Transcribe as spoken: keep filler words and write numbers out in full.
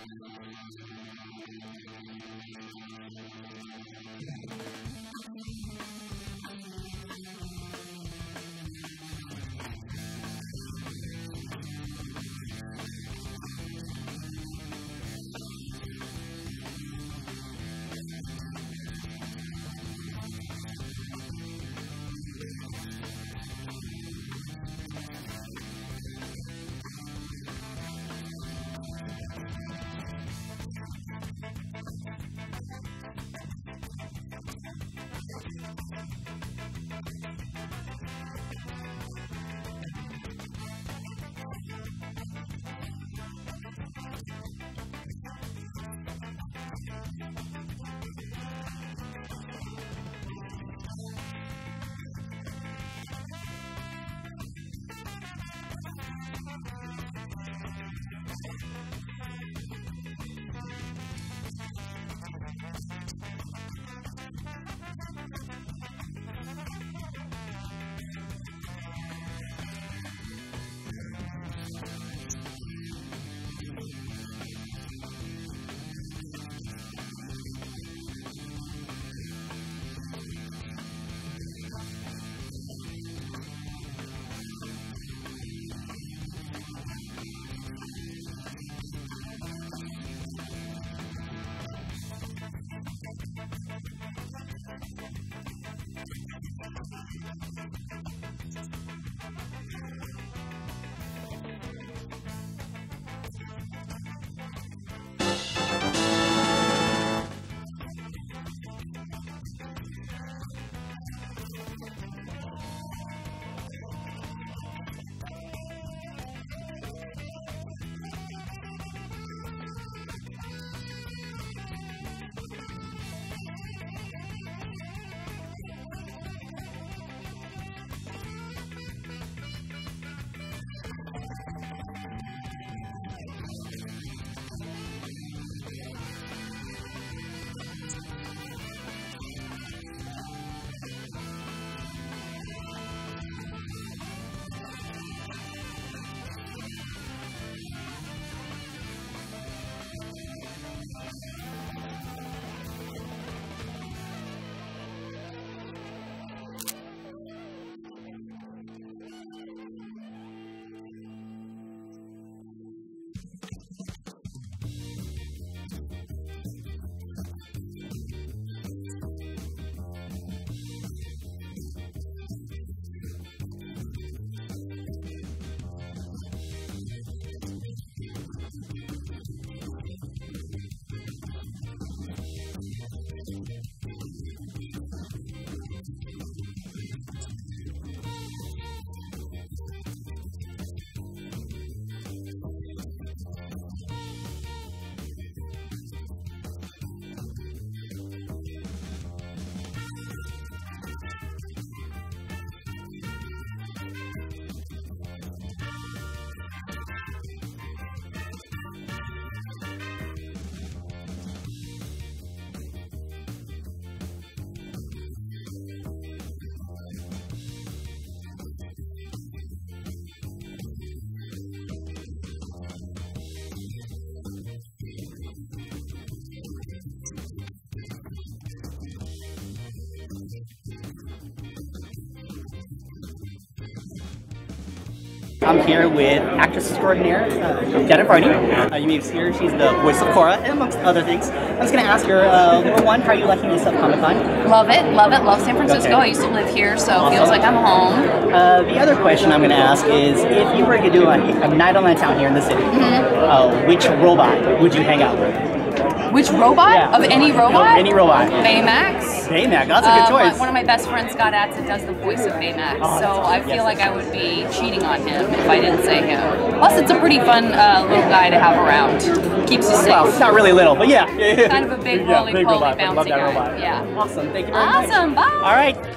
I'm here with actress extraordinaire, uh, Jennifer Varney. Uh, you may have seen her, she's the voice of Korra, and amongst other things. I'm just going to ask her, uh, number one, how are you liking this at Comic-Con? Love it, love it, love San Francisco. Okay. I used to live here, so Awesome. it feels like I'm home. Uh, the other question I'm going to ask is, if you were to do a, a night on the town here in the city, mm-hmm. uh, which robot would you hang out with? Which robot? Yeah. Of any robot? Of any robot. Baymax. Baymax, that's a uh, good choice. One of my best friends, Scott Adsit, does the voice of Baymax, Oh, so awesome. I feel yes, like I would be cheating on him if I didn't say him. Plus, it's a pretty fun uh, little guy to have around. Keeps you safe. Well, it's not really little, but yeah. Kind of a big, yeah, roly-poly, robot. bouncy Love that guy. robot. Yeah. Awesome, thank you very much. Awesome, bye. All right.